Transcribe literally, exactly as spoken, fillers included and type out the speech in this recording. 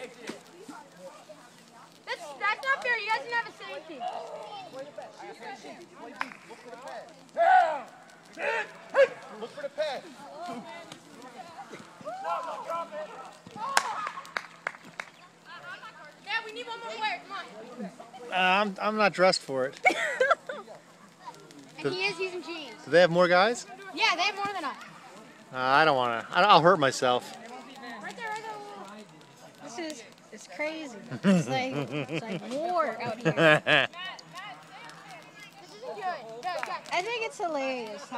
That's, that's not fair. You guys didn't have a safety. Look for the pass. Yeah, we need one more player. Come on. Uh, I'm, I'm not dressed for it. And he is using jeans. Do they have more guys? Yeah, they have more than us. Uh, I don't want to. I'll hurt myself. Right there, right there. This is it's crazy. It's like it's like war out here. This isn't good. Good, good. I think it's hilarious.